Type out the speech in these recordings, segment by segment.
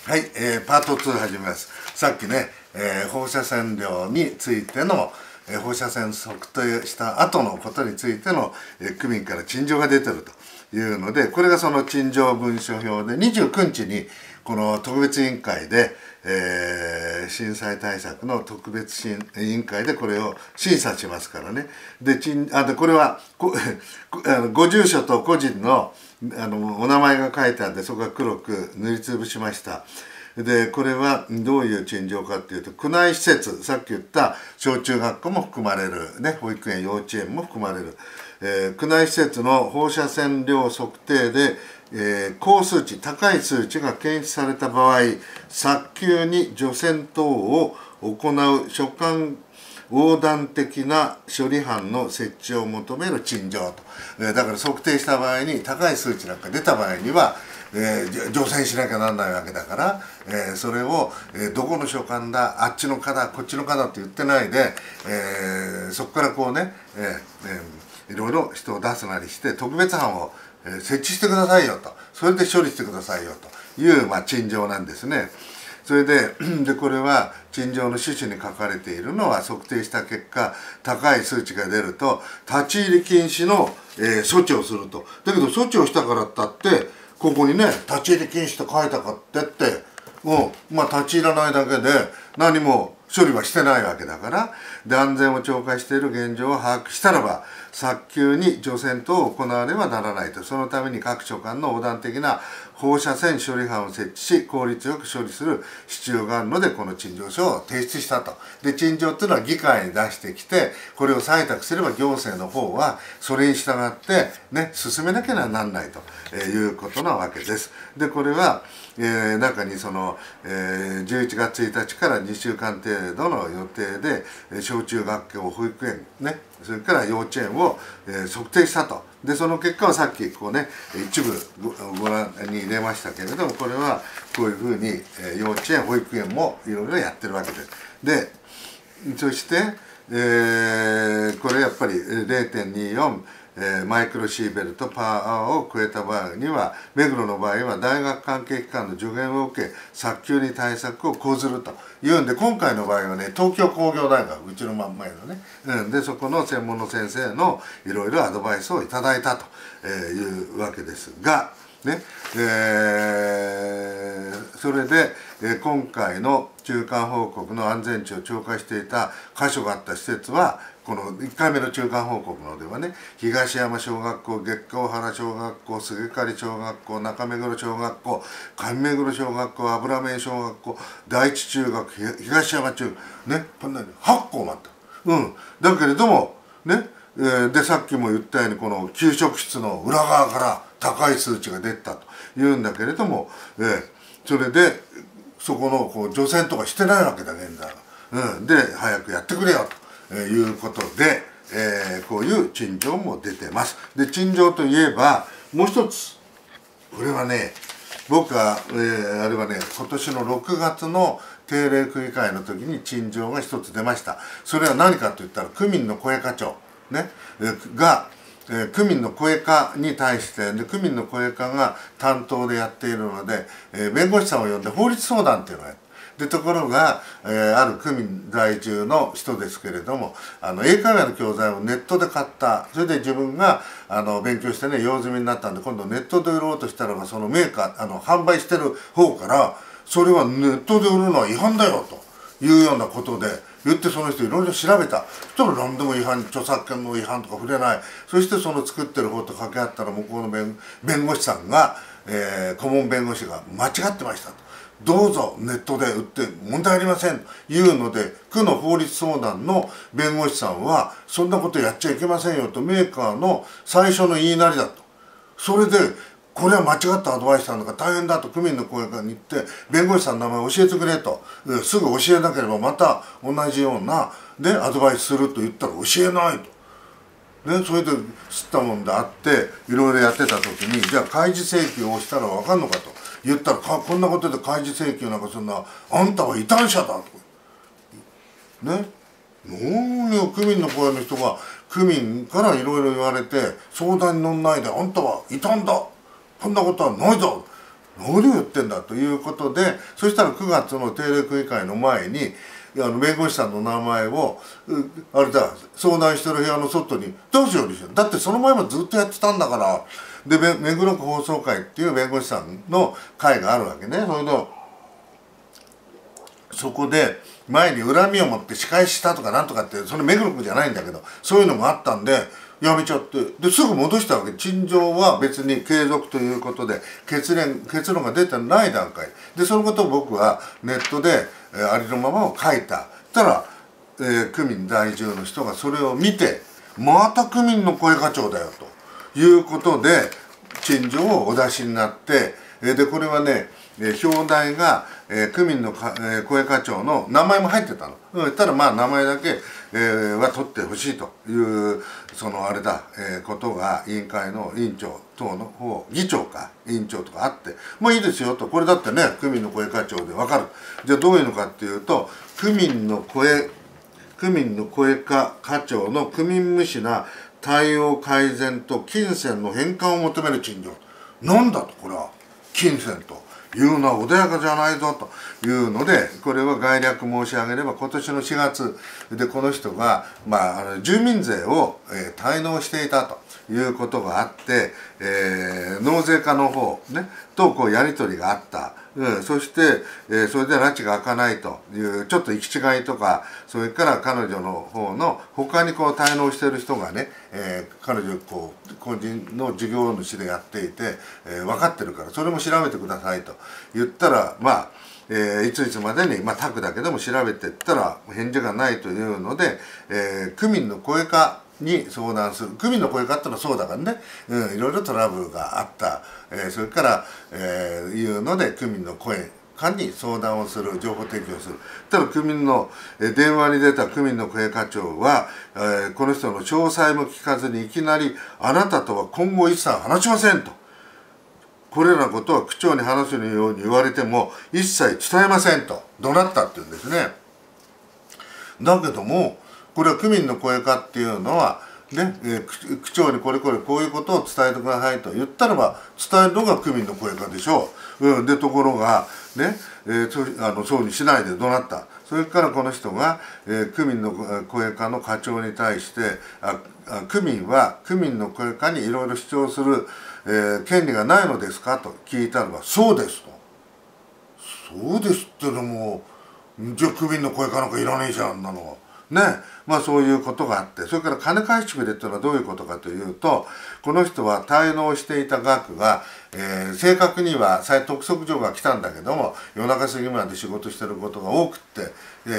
はい、パート2始めます。さっきね、放射線量についての、放射線測定した後のことについての、区民から陳情が出てるというので、これがその陳情文書表で、29日にこの特別委員会で、震災対策の特別委員会でこれを審査しますからね。で、これはご住所と個人のお名前が書いてあって、そこが黒く塗りつぶしました。で、これはどういう陳情かっていうと、区内施設、さっき言った小中学校も含まれる、ね、保育園、幼稚園も含まれる、区内施設の放射線量測定で、高数値、高い数値が検出された場合、早急に除染等を行う所管横断的な処理班の設置を求める陳情と。だから測定した場合に高い数値なんか出た場合には、除染しなきゃなんないわけだから、それを、どこの所管だ、あっちの課だ、こっちの課だって言ってないで、そこからこうね、いろいろ人を出すなりして特別班を設置してくださいよと、それで処理してくださいよという、陳情なんですね。それでこれは陳情の趣旨に書かれているのは、測定した結果高い数値が出ると立ち入り禁止の、措置をすると。だけど措置をしたからったってここにね立ち入り禁止と書いたかって立ち入らないだけで何も処理はしてないわけだから、で安全を超過している現状を把握したらば早急に除染等を行わねばならないと。そのために各所間の横断的な放射線処理班を設置し、効率よく処理する必要があるので、この陳情書を提出したと。で陳情っていうのは議会に出してきて、これを採択すれば行政の方はそれに従ってね進めなきゃならないということなわけです。でこれは、中にその、11月1日から2週間程度の予定で小中学校、保育園ね、それから幼稚園を、測定したと。でその結果はさっきこうね一部ご覧に入れましたけれども、これはこういうふうに、幼稚園、保育園もいろいろやってるわけです。でそして、これやっぱり 0.24マイクロシーベルトパーアワーを超えた場合には、目黒の場合は大学関係機関の助言を受け早急に対策を講ずるというんで、今回の場合はね東京工業大学、うちの真ん前のね、でそこの専門の先生のいろいろアドバイスをいただいたというわけですがね、それで、今回の中間報告の安全値を超過していた箇所があった施設は、この1回目の中間報告のではね、東山小学校、月光原小学校、菅刈小学校、中目黒小学校、上目黒小学校、油面小学校、第一中学、東山中ね、こんなに8校もあった。だけれどもね、でさっきも言ったようにこの給食室の裏側から高い数値が出たというんだけれども、それでそこのこう除染とかしてないわけだ現在は。で早くやってくれよということで、こういう陳情も出てます。で陳情といえばもう一つ、これはね僕は、あれはね今年の6月の定例区議会の時に陳情が一つ出ました。それは何かといったら区民の声課長ね、が、区民の声課に対してで区民の声課が担当でやっているので、弁護士さんを呼んで法律相談っていうのをやる。でところが、ある区民在住の人ですけれども、英会話の教材をネットで買った。それで自分が勉強してね用済みになったんで、今度ネットで売ろうとしたらば、そのメーカー販売してる方からそれはネットで売るのは違反だよというようなことで言って、その人いろいろ調べた。そしたら何でも違反、著作権の違反とか触れない。そしてその作ってる方と掛け合ったら、向こうの弁護士さんが、顧問弁護士が間違ってましたと。どうぞネットで売って問題ありませんというので、区の法律相談の弁護士さんはそんなことやっちゃいけませんよと、メーカーの最初の言いなりだと。それでこれは間違ったアドバイスなんだから大変だと区民の声から言って、弁護士さんの名前教えてくれと、すぐ教えなければまた同じようなでアドバイスすると言ったら教えないと、ね、それで知ったもんであっていろいろやってた時に、じゃあ開示請求をしたら分かんのかと言ったら、こんなことで開示請求なんかそんな、あんたは異端者だとね、何よ区民の声の人が区民からいろいろ言われて相談に乗んないで、あんたは異端だ、こんなことはないぞ、 何を言ってんだということで、そしたら9月の定例区議会の前に弁護士さんの名前をあれだ相談してる部屋の外に出すようにして、だってその前もずっとやってたんだから。で目黒区放送会っていう弁護士さんの会があるわけね。それでそこで前に恨みを持って仕返ししたとかなんとかって、それ目黒区じゃないんだけど、そういうのがあったんでやめちゃって、ですぐ戻したわけ。陳情は別に継続ということで結論が出てない段階で、そのことを僕はネットでありのままを書いた。たら、区民在住の人がそれを見て、また区民の声課長だよということで陳情をお出しになって、でこれはね表題が、区民の声課長の名前も入ってたの。ただまあ名前だけ、は取ってほしいというそのあれだ、ことが委員会の委員長等の方、議長か委員長とかあって、もういいですよと。これだってね区民の声課長で分かる。じゃあどういうのかっていうと、区民の声課長の区民無視な対応改善と金銭の返還を求める陳情。なんだと、これは金銭というのは穏やかじゃないぞというので、これは概略申し上げれば、今年の4月でこの人が、住民税を、滞納していたということがあって、納税課の方、ね、とこうやり取りがあった。そして、それで拉致が開かないというちょっと行き違いとか、それから彼女の方の他にこう滞納している人がね、彼女こう個人の事業主でやっていて、分かってるからそれも調べてくださいと言ったら、いついつまでに、タクだけでも調べていったら返事がないというので、区民の声課に相談する。区民の声課ってのはそうだからね、いろいろトラブルがあった、それから、いうので区民の声課に相談をする、情報提供する。ただ区民の電話に出た区民の声課長は、この人の詳細も聞かずにいきなり「あなたとは今後一切話しません」と。これらのことは区長に話すように言われても一切伝えませんと怒鳴ったっていうんですね。だけどもこれは区民の声課っていうのはね、区長にこういうことを伝えてくださいと言ったらば伝えるのが区民の声課でしょう。でところがね、そうにしないで怒鳴った。それからこの人が、区民の声課の課長に対して区民は区民の声課にいろいろ主張する、権利がないのですかと聞いたのが「そうです」と。そうですってのもじゃあ区民の声課なんかいらねえじゃん、あんなの。ね、そういうことがあって、それから金返してくれっていうのはどういうことかというと、この人は滞納していた額が、正確には督促状が来たんだけども夜中過ぎまで仕事してることが多くって、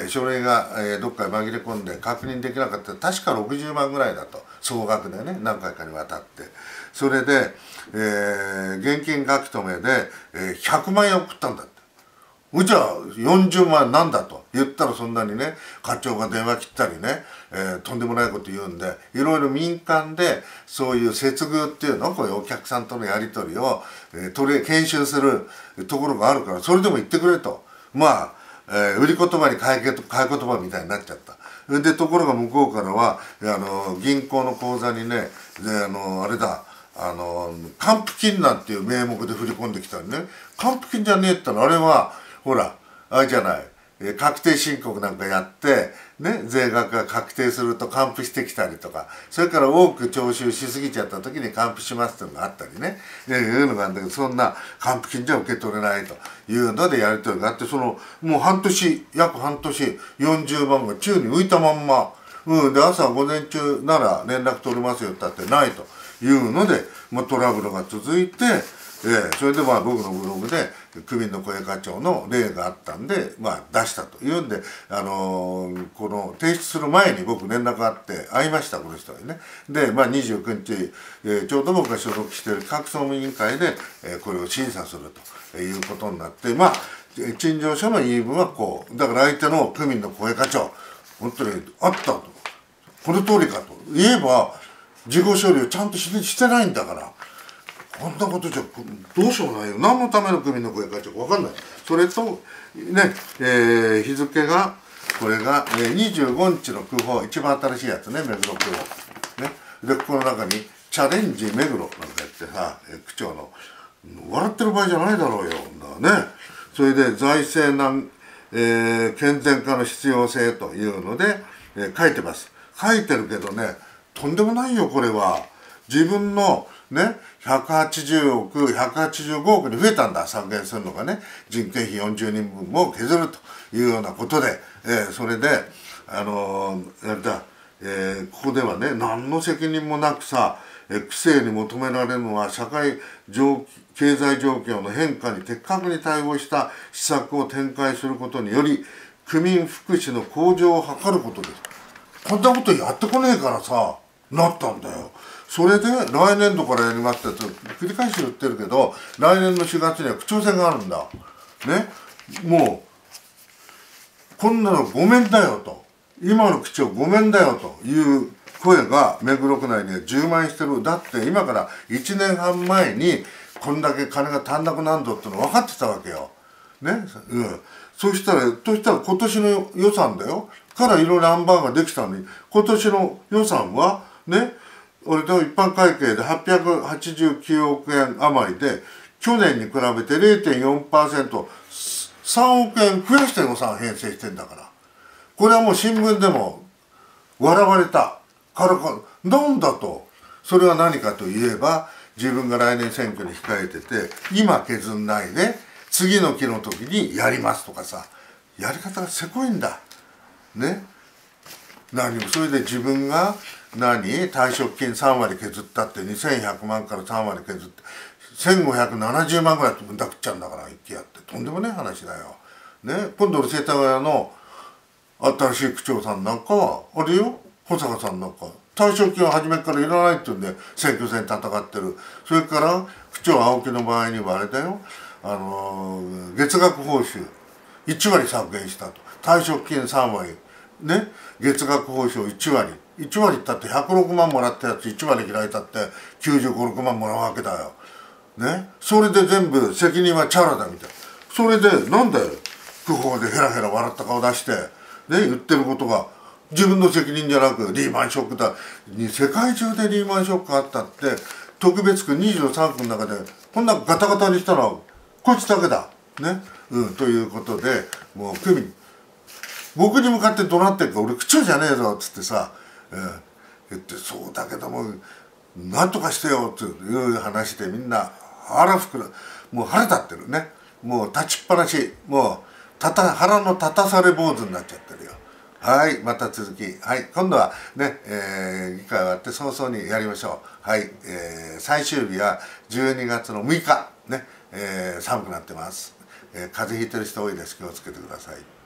書類が、どっかに紛れ込んで確認できなかった。確か60万ぐらいだと、総額でね、何回かにわたって。それで、現金書き留めで、100万円送ったんだって。じゃあ40万なんだと言ったら、そんなにね課長が電話切ったりね、とんでもないこと言うんで、いろいろ民間でそういう接遇っていうの、こういうお客さんとのやり取りを、研修するところがあるから、それでも言ってくれと。売り言葉に買い言葉みたいになっちゃった。でところが向こうからは銀行の口座にね、あれだ還付金なんていう名目で振り込んできたりね。還付金じゃねえってのは、あれはほらあれじゃない、確定申告なんかやってね、税額が確定すると還付してきたりとか、それから多く徴収しすぎちゃった時に還付しますっていうのがあったりね、いうのがあるんだけど、そんな還付金じゃ受け取れないというのでやり取りがあって、もう約半年40万が宙に浮いたまんま、で朝午前中なら連絡取れますよってってないというので、トラブルが続いて、それで僕のブログで区民の声課長の例があったんで、出したというんで、この提出する前に僕連絡があって会いました、この人にね。で、29日、ちょうど僕が所属している各総務委員会で、これを審査するということになって、陳情書の言い分はこうだから、相手の区民の声課長本当にあったと、この通りかと言えば事後処理をちゃんとしてないんだから、こんなことじゃどうしようもないよ。何のための区民の声かちょっと分かんない。それとね、日付がこれが、25日の区報、一番新しいやつね、目黒区報ね。でこの中にチャレンジ目黒なんかやってさ、区長の笑ってる場合じゃないだろうよだね。それで財政難、健全化の必要性というので、書いてます。書いてるけどね、とんでもないよこれは。自分のね180億185億に増えたんだ、削減するのがね、人件費40人分も削るというようなことで、それでやれた、ここではね何の責任もなくさ、規制に求められるのは社会経済状況の変化に的確に対応した施策を展開することにより区民福祉の向上を図ることです。こんなことやってこねえからさなったんだよ。それで来年度からやりますって繰り返し言ってるけど、来年の4月には区長選があるんだね。もうこんなのごめんだよと、今の区長ごめんだよという声が目黒区内には充満してる。だって今から1年半前にこんだけ金が足んなくなるぞっての分かってたわけよね。そしたら今年の予算だよからいろいろアンバーができたのに、今年の予算はね、俺の一般会計で889億円余りで、去年に比べて 0.4%、3億円増やして予算編成してんだから。これはもう新聞でも笑われたからか、なんだと。それは何かといえば、自分が来年選挙に控えてて、今削んないで、次の期の時にやりますとかさ、やり方がせこいんだ。ね。それで自分が退職金3割削ったって2100万から3割削って1570万ぐらい分だくっちゃうんだから、一気やってとんでもない話だよ。ね、今度の世田谷の新しい区長さんなんかはあれよ、保坂さんなんか退職金は初めからいらないって言うんで選挙戦戦ってる。それから区長青木の場合にはあれだよ、月額報酬1割削減したと。退職金3割ね、月額報酬1割ったって106万もらったやつ1割開いたって95、6万もらうわけだよ。ね、それで全部責任はチャラだみたいな。それでなんだよ、区報でヘラヘラ笑った顔出して、ね、言ってることが自分の責任じゃなくリーマンショックだ。世界中でリーマンショックあったって特別区23区の中でこんなガタガタにしたのはこいつだけだ。ね、ということでもう区民僕に向かって怒鳴ってるから俺区長じゃねえぞっつってさ、言ってそうだけどもなんとかしてよっていう話でみんなもう腹立ってるね。もう立ちっぱなし、もう腹の立たされ坊主になっちゃってるよ。はい、また続き、はい、今度はね、議会終わって早々にやりましょう。はい、最終日は12月の6日ね、寒くなってます。風邪ひいてる人多いです。気をつけてください。